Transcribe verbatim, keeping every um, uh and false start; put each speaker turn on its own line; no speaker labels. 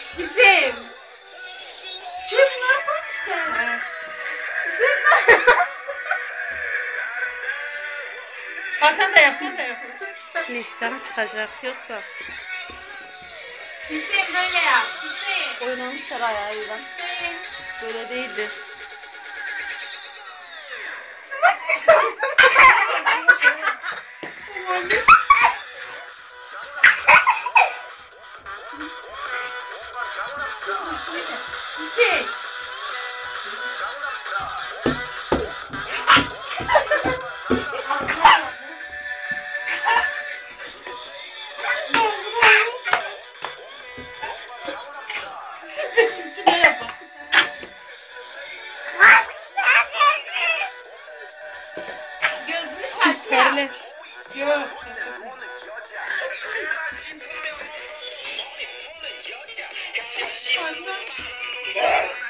Bizim. Şurası ne yapalım işte?
Evet.
Bizim.
Ha sen de yap, sen de yap. Listem çıkacak yoksa.
Hüseyin böyle yap. Hüseyin.
Oynamışlar ayağıyla.
Hüseyin.
Böyle değildi.
Şuna çıkıştırmışsın. Hüseyin.
Ne yapalım?
Gözünü şaşı
Terle.
yap.
Yok.
Yok.